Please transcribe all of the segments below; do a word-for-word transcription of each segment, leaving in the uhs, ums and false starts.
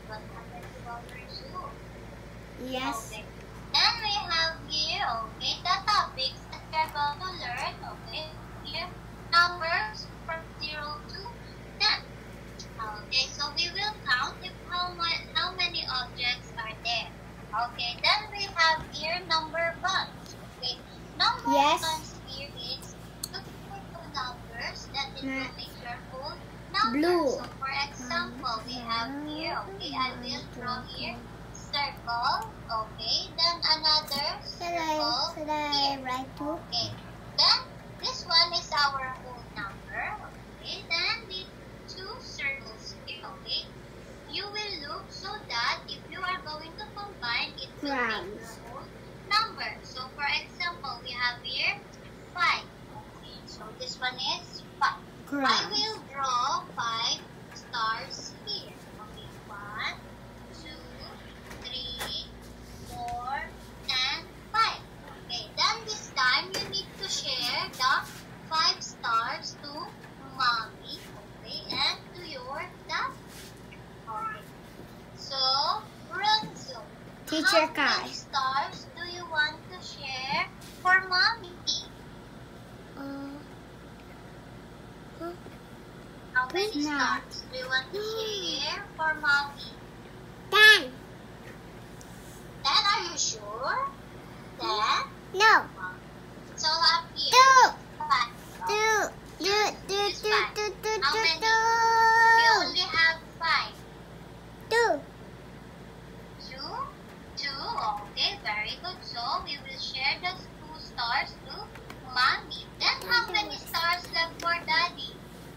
what happened to our zoo. Yes. Okay. Then we have here, okay, the topics that we're going to learn, okay, here, numbers from zero to ten. Okay, so we will count if how, much, how many objects are there. Okay, then we have here number bunch. Okay, number Yes. bunch here is looking for two numbers that it Mm. will make your whole number. Blue. So for example, we have here, okay, I will draw here circle, okay, then another Should I, circle should I here. write two? Okay, then this one is our whole number, okay, then the two circles here, okay. You will look so that if you are going to combine, it will make your whole number. So for example, we have here five, okay, so this one is five. I will draw five stars here, okay, one, two, three, four, and five. Okay, then this time you need to share the five stars to mommy, okay, and to your dad. Okay. So, Renzo, Teacher how Kai. many stars do you want to share for mommy? Uh, huh? How many No. stars do you want to share for mommy? Ten. Then are you sure? Then, No. so up here. Two. Five. Two. Two. Two. Use Two. five. Two. Two. How Two. many? We Two. only have five. Two. Two? Two. Okay, very good. So we will share the two stars to mommy. Then how many stars left for daddy?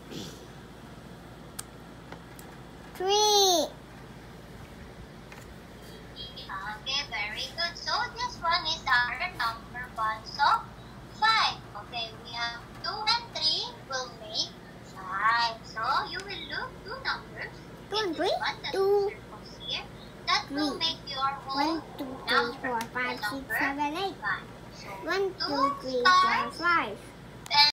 Three. Okay, very good. So this one is our number one. So five. Okay, we have two and three will make five. So you will look two numbers. Two and This three? one, the Two. circles here. That will Three. make your whole One, two, three, number. four, five, The six, number seven, eight. five. So One, two two, three, stars